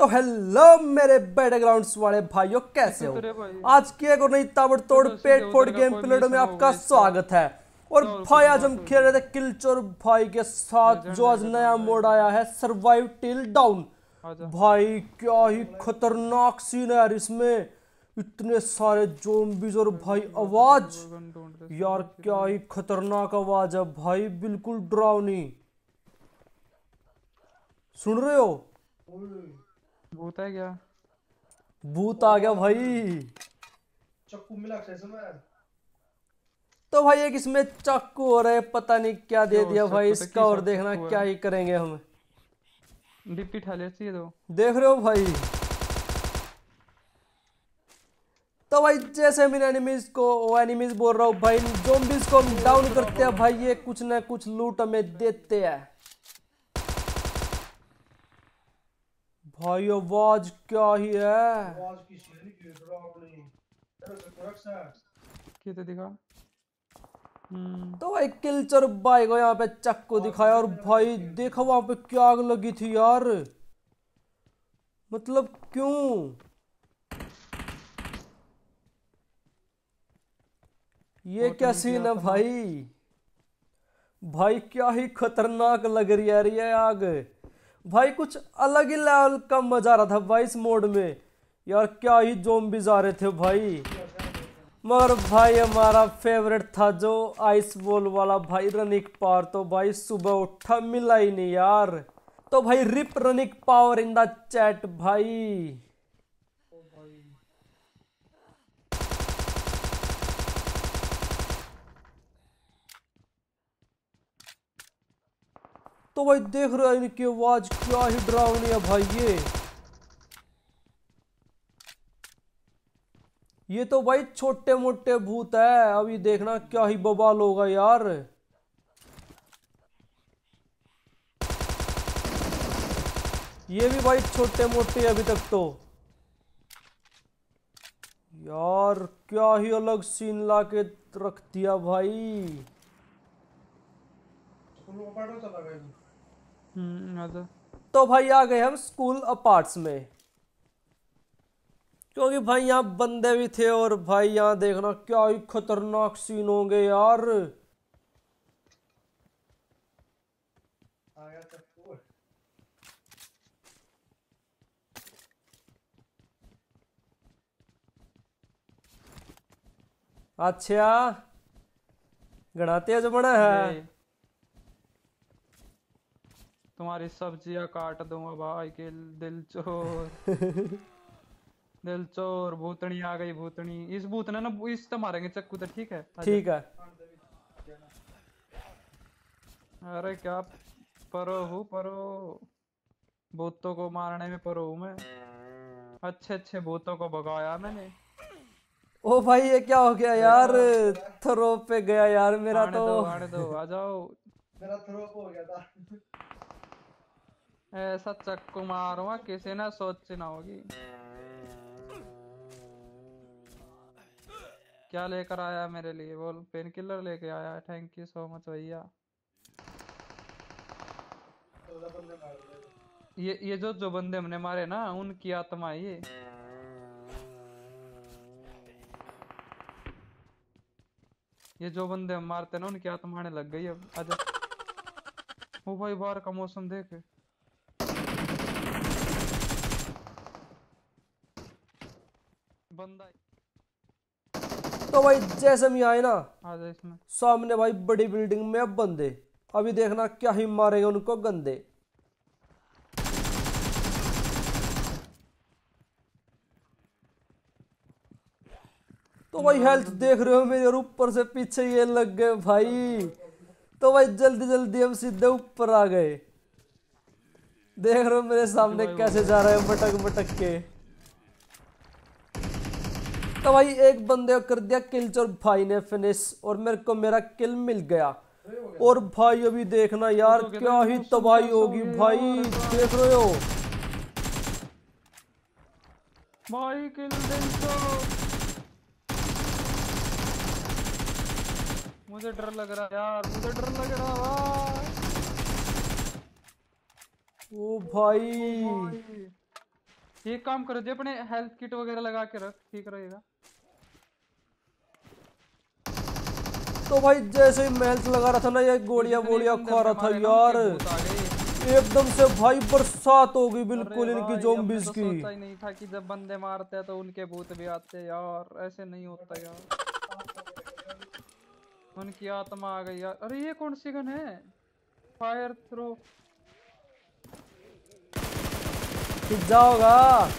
तो हेलो मेरे बैकग्राउंड्स वाले भाइयों, कैसे हो? आज की एक और नई ताबड़तोड़ पेट फोड़ गेम प्ले में आपका स्वागत है। और भाई आज हम खेल रहे थे किलचोर भाई के साथ, जो आज नया मोड आया है सर्वाइव टिल डाउन। भाई क्या ही खतरनाक सीन है यार इसमें, इतने सारे ज़ॉम्बीज़ और भाई आवाज, यार क्या ही खतरनाक आवाज है भाई, बिल्कुल डरावनी। सुन रहे हो? भूत है क्या? भूत आ गया भाई। चाकू मिला इसमें। तो भाई एक इसमें चाकू हो रहा है, पता नहीं क्या दे दिया भाई तो इसका, और देखना क्या ही करेंगे हम। डिप्टी ठा ले चाहिए तो देख रहे हो भाई? तो भाई जैसे हम इन एनिमीज को, एनिमीज बोल रहा हूँ भाई, ज़ॉम्बीज़ को हम डाउन करते हैं भाई, ये कुछ ना कुछ लूट हमें देते हैं भाई। आवाज क्या ही है, आवाज की शेरी की डरावनी। क्या तो दिखा। तो भाई किलचर भाई को यहाँ पे चाकू दिखाया, और भाई देखा वहां पे क्या आग लगी थी यार, मतलब क्यों? ये क्या सीन है भाई? भाई क्या ही खतरनाक लग रही है ये आग भाई, कुछ अलग ही लेवल का मजा आ रहा था भाई इस मोड में यार। क्या ही ज़ॉम्बीज़ आ रहे थे भाई, मगर भाई हमारा फेवरेट था जो आइस बॉल वाला भाई, रनिक पावर। तो भाई सुबह उठा मिला ही नहीं यार। तो भाई रिप रनिक पावर इन द चैट भाई। तो भाई देख रहे हो इनकी आवाज क्या ही डरावनी है भाई। ये तो भाई छोटे मोटे भूत है, अभी देखना क्या ही बवाल होगा यार। ये भी भाई छोटे मोटे अभी तक तो यार, क्या ही अलग सीन ला के रख दिया भाई। तो भाई आ गए हम स्कूल अपार्ट्स में, क्योंकि भाई यहाँ बंदे भी थे, और भाई यहाँ देखना क्या ही खतरनाक सीन होंगे यार। अच्छा घना तेज बना है। तुम्हारी सब्जियां काट दूंगा भाई के दिल चोर। दिल चोर भूतनी आ गई। भूतनी इस भूत ने ना इस तो मारेंगे चक्कू तो ठीक है। ठीक है। अरे क्या परो हूँ, परो भूतों को मारने में परो हूँ मैं। अच्छे अच्छे भूतों को भगाया मैंने। ओ भाई ये क्या हो गया यार, थ्रो पे गया यार मेरा। आने दो आ जाओ। मेरा थ्रो हो गया था। ऐसा चक्कू मारूंगा किसी ने सोच ना होगी। क्या लेकर आया मेरे लिए? बोल। पेन किलर लेके आया। थैंक यू सो मच भैया। ये जो बंदे हमने मारे ना, उनकी आत्मा है ये जो बंदे हम मारते ना, उनकी आत्मा आने लग गई अब। आजा। ओ भाई बाहर का मौसम देख। बंदा। तो भाई जैसे हम आए ना, आजा इसमें। सामने भाई बड़ी बिल्डिंग में अब बंदे, अभी देखना क्या ही मारेंगे उनको गंदे। तो भाई हेल्थ देख रहे हो मेरे, और ऊपर से पीछे ये लग गए भाई। तो भाई जल्दी जल्दी हम सीधे ऊपर आ गए। देख रहे हो मेरे सामने कैसे जा रहे हैं मटक मटक के। तो भाई एक बंदे को कर दिया किलचोर भाई ने फिनिश, और मेरे को मेरा किल मिल गया। और भाई अभी देखना यार क्या ही तबाही होगी भाई, देख रहे हो भाई किल दे। मुझे डर लग रहा है यार, मुझे डर लग रहा है। ओ भाई एक काम करो जी, अपने हेल्थ किट वगैरह लगा के रख, ठीक रहेगा। तो भाई जैसे ही महल से लगा रहा था ना, ये गोलियां वोलियां खा रहा था यार, एकदम से भाई बरसात हो गई बिल्कुल इनकी ज़ॉम्बीज़ की। सोचा ही नहीं था कि जब बंदे मारते हैं तो उनके भूत भी आते हैं यार, ऐसे नहीं होता यार। उनकी आत्मा आ गई यार। अरे ये कौन सी गन है? फायर थ्रो पिज्जा होगा।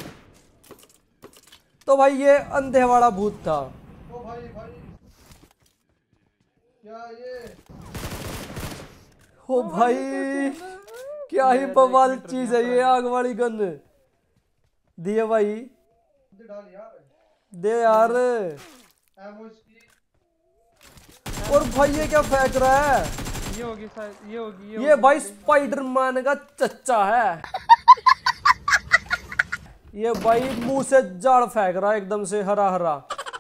तो भाई ये अंधे वाला भूत था। ओ भाई भाई क्या ये? ओ भाई क्या ही बवाल चीज है ये आग वाली गन। दिए भाई, दे डाल यार, दे यार। एमो इसकी। और भाई ये क्या फेंक रहा है? ये होगी शायद, ये होगी ये भाई स्पाइडरमैन का चच्चा है। ये भाई मुंह से जाड़ फेंक रहा है एकदम से हरा हरा।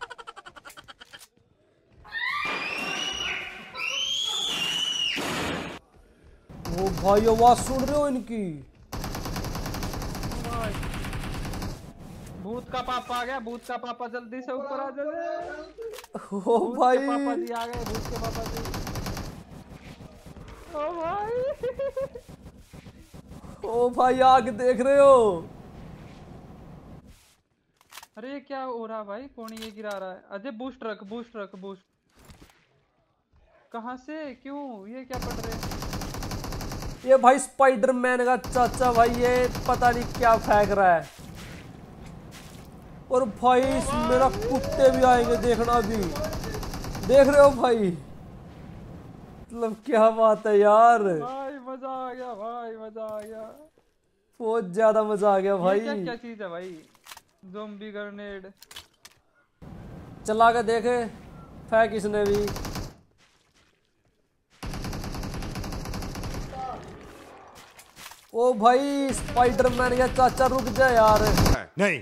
वो भाई आवाज सुन रहे हो इनकी? भूत का पापा आ गया, भूत का पापा जल्दी से ऊपर आ जाओ। ओ भाई पापा जी आ गए, भूत के पापा जी। ओ भाई ओ भाई आग देख रहे हो? अरे ये क्या हो रहा भाई? कौन ये गिरा रहा है? अजय बूस्ट रख, बूस्ट रख, बूस्ट। कहाँ से क्यों ये क्या पड़ रहे हैं? ये भाई स्पाइडरमैन का चाचा भाई, ये पता नहीं क्या फेंक रहा है। और भाई मेरा कुत्ते भी आएंगे देखना अभी, देख रहे हो भाई? मतलब क्या बात है यार, भाई मजा आ गया, भाई मजा आ गया, बहुत ज्यादा मजा आ गया भाई। क्या क्या चीज है भाई? ज़ॉम्बी ग्रेनेड चला के देखे, फेंक इसने भी। ओ भाई स्पाइडरमैन का चाचा रुक जा यार। नहीं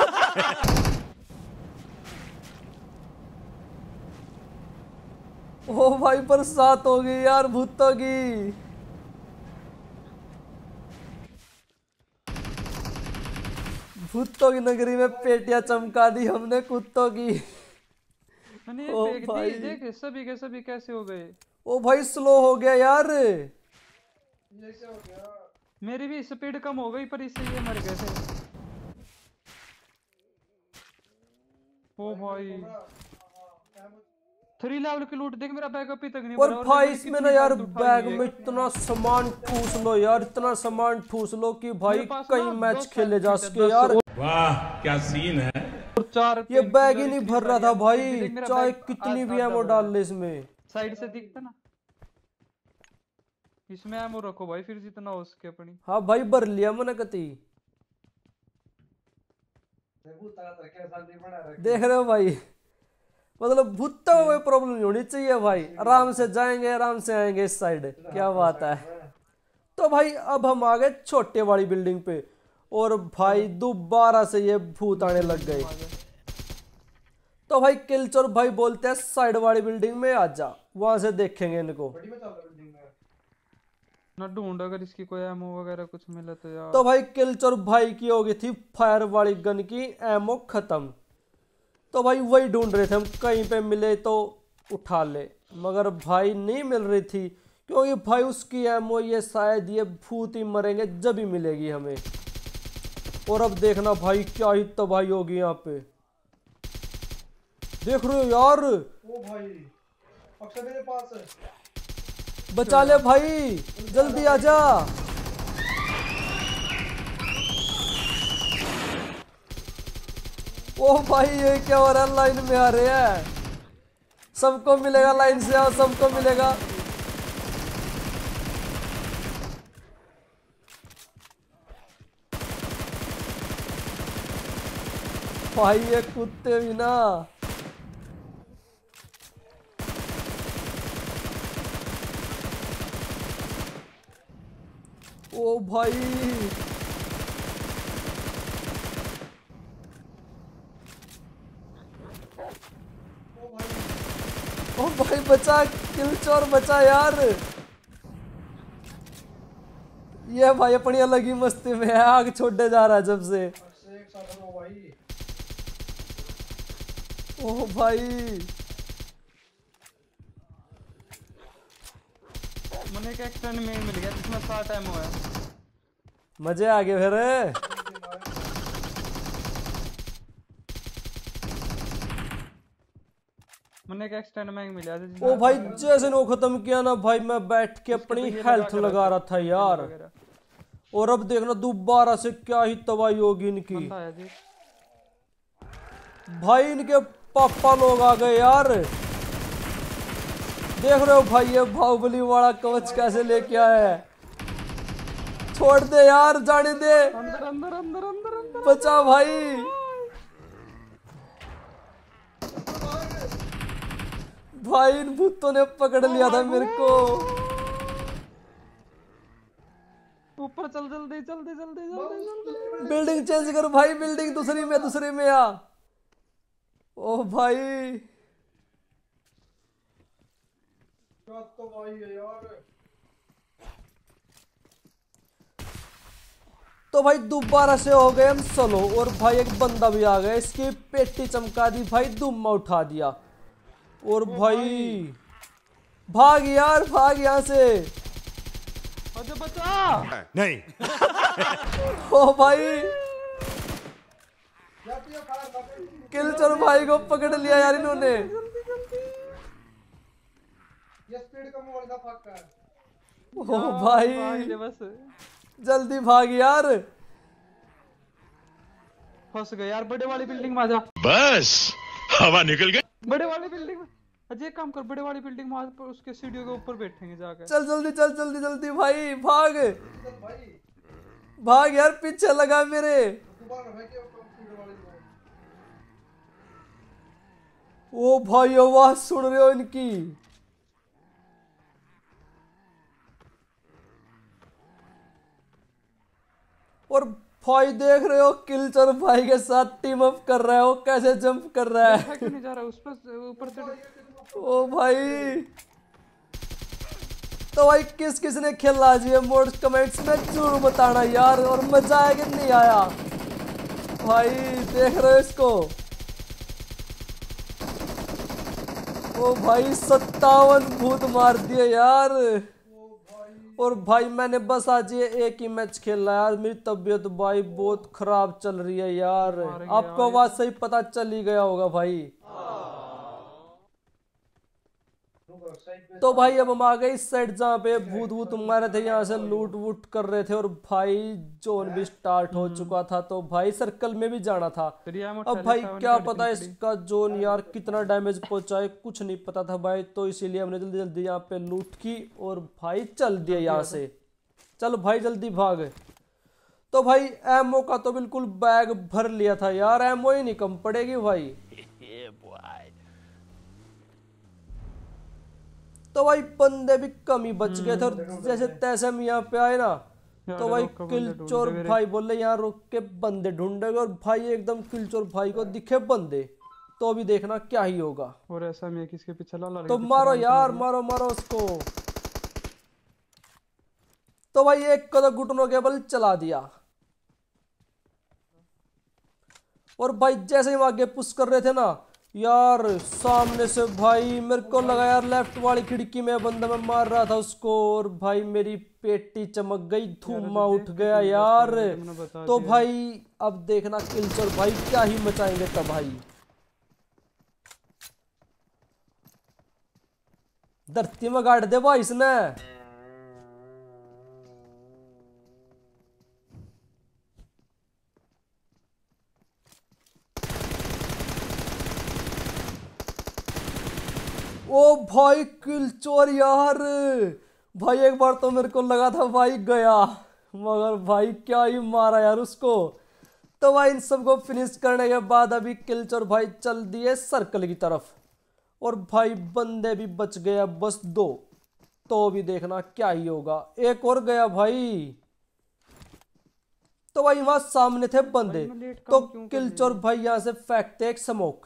ओ भाई बरसात हो गई यार भूतों की। भूतों की नगरी में पेटियां चमका दी हमने कुत्तों की। ओ फेंक भाई दी, देख सभी के सभी कैसे हो गए। ओ भाई स्लो हो गया यार। ये क्या हो गया? मेरी भी स्पीड कम हो गई पर इससे ये मर गए थे। ओ भाई 3 लेवल की लूट देख, मेरा बैकअप ही तक नहीं और भरा। भाई मैंने इसमें कितनी ना यार फालतू उठाई बैग है। में इतना सामान ठूस लो यार, इतना सामान ठूस लो कि भाई मेरे पास कई ना मैच 10 खेले जा सेट है, सके 10 यार। वाह क्या सीन है। और 4 ये बैग ही नहीं इतनी भर रहा सारी था है। भाई, देख मेरा चाहे बैग कितनी भी आधा एमो भरा डाल है। ले इसमें। साइड से दिखता ना, इसमें एमो रखो भाई फिर जितना हो सके अपनी। हाँ भाई भर लिया मैंने कती। देख रहे हो भाई, मतलब भूतों को कोई प्रॉब्लम नहीं होनी चाहिए भाई, आराम से जाएंगे आराम से आएंगे इस साइड। क्या बात है। तो भाई अब हम आ गए छोटे वाली बिल्डिंग पे, और भाई दोबारा से ये भूत आने लग गए। तो भाई किलचोर भाई बोलते हैं साइड वाली बिल्डिंग में आ जा, वहां से देखेंगे इनको। ना ढूंढ अगर इसकी कोई एमो वगैरह कुछ मिले तो यार। तो भाई किलचोर भाई की हो गई थी फायर वाली गन की एमो खत्म। तो भाई वही ढूंढ रहे थे हम, कहीं पे मिले तो उठा ले, मगर भाई नहीं मिल रही थी, क्योंकि भाई उसकी एमो ये शायद ये भूत ही मरेंगे जब ही मिलेगी हमें। और अब देखना भाई क्या ही तबाही होगी यहाँ पे, देख रहे हो यार। ओ भाई अक्षय मेरे पास है। बचा ले भाई, जल्दी आजा। ओ भाई ये क्या हो रहा है, लाइन में आ रहे हैं। सबको मिलेगा, लाइन से आओ, सबको मिलेगा। भाई ये कुत्ते भी ना। ओ भाई ओ भाई बचा, किलचोर बचा यार। ये भाई अपनी अलग ही मस्ती में है, आग छोड़ने जा रहा है जब से। साथ हो भाई। ओ भाई मैंने एक एक्सटेंड में मिल गया जिसमें 7 एमओ है। मजे आ गए फिर। मैंने एक एक्सटेंड में मिला ओ भाई जैसे वो खत्म किया ना भाई, मैं बैठ के अपनी हेल्थ लगा रहा था यार। और अब देखना दोबारा से क्या ही तबाही होगी इनकी। बंदा आया जी। भाई इनके पापा लोग आ गए यार। देख रहे हो भाई ये बाहुबली वाला कवच कैसे लेके आया है। छोड़ दे यार, जाने दे। अंदर अंदर अंदर अंदर अंदर बचा भाई। भाई इन भूतों ने पकड़ लिया था मेरे को। ऊपर चल, जल्दी जल्दी जल्दी जल्दी जल्दी। बिल्डिंग चेंज कर भाई, बिल्डिंग दूसरी में आ। ओ भाई तो भाई है यार। तो भाई दोबारा से हो गए हम सोलो। और भाई एक बंदा भी आ गया, इसकी पेटी चमका दी भाई, दुम्मा उठा दिया। और भाई भाग यार, भाग यहाँ से। अरे बचा नहीं। ओ भाई या तो ये खड़ा कर दे। किलचर भाई को पकड़ लिया यार इन्होंने। ये स्पीड कम वाला फक है। ओ भाई भाग ले बस। जल्दी भाग यार। फंस गए यार, बड़े वाली बिल्डिंग में आ जा। बस हवा निकल गई। बड़े वाली बिल्डिंग में अजय एक काम कर, बड़े वाली बिल्डिंग में आज उसके सीढ़ियों के ऊपर बैठेंगे जाकर। चल जल्दी चल, जल्दी जल्दी भाई भाग। चल भाई भाग यार, पीछे लगा मेरे। दोबारा भाई के स्पीड वाले को। ओ भाई आवाज सुन रहे हो इनकी। और भाई देख रहे हो किलचर भाई के साथ टीम अप कर रहा है, वो कैसे जंप कर रहा है। क्यों नहीं जा रहा उस पर ऊपर से। ओ भाई तो भाई किस किस ने खेला आज ये मोड कमेंट्स में जरूर बताना यार। और मजा आया कि नहीं आया भाई। देख रहे हो इसको। ओ भाई 57 भूत मार दिए यार। और भाई मैंने बस आज ये एक ही मैच खेला यार। मेरी तबीयत भाई बहुत खराब चल रही है यार। आपको आवाज सही पता चल ही गया होगा भाई। तो भाई अब हम आ गए इस साइड जहाँ पे भूत भूत मारे थे, यहाँ से लूट वूट कर रहे थे। और भाई जोन भी स्टार्ट हो चुका था, तो भाई सर्कल में भी जाना था। अब भाई क्या पता इसका जोन यार कितना डैमेज पहुंचाए, कुछ नहीं पता था भाई। तो इसीलिए हमने जल्दी जल्दी यहाँ पे लूट की और भाई चल दिए यहाँ से। चलो भाई जल्दी भाग। तो भाई एमओ का तो बिल्कुल बैग भर लिया था यार, एमओ ही नहीं कम पड़ेगी भाई। तो भाई बंदे भी कम ही बच गए थे। और जैसे तैसे हम यहाँ पे आए ना, तो भाई किलचोर भाई बोले यहाँ रुक के बंदे ढूंढेंगे। और भाई एकदम किलचोर भाई को दिखे बंदे, तो अभी देखना क्या ही होगा। और ऐसा में किसके पीछे ला तो मारो यार, मारो मारो उसको। तो भाई एक को तो घुटनों के बल चला दिया। और भाई जैसे ही हम आगे पुश कर रहे थे ना यार, सामने से भाई मेरे को लगा यार लेफ्ट वाली खिड़की में बंदा मैं मार रहा था उसको। और भाई मेरी पेटी चमक गई, धुआं उठ गया यार। तो भाई अब देखना किलचोर भाई क्या ही मचाएंगे तबाही। धरती में गाड़ दे भाई इसने। ओ भाई किलचोर यार, भाई एक बार तो मेरे को लगा था भाई गया, मगर भाई क्या ही मारा यार उसको। तो भाई इन सबको फिनिश करने के बाद अभी किलचोर भाई चल दिए सर्कल की तरफ। और भाई बंदे भी बच गए बस 2। तो भी देखना क्या ही होगा। एक और गया भाई। तो भाई वहां सामने थे बंदे, तो किलचोर भाई यहां से फेंकते एक स्मोक।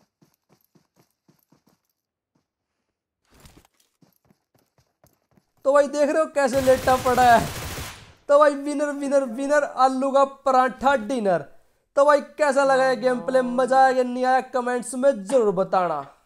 तो तो भाई देख रहे हो कैसे लेटा पड़ा है। तो भाई विनर विनर विनर, आलू का पराठा डिनर। तो भाई कैसा लगा ये गेम प्ले, मजा आया कि नहीं आया, कमेंट्स में जरूर बताना।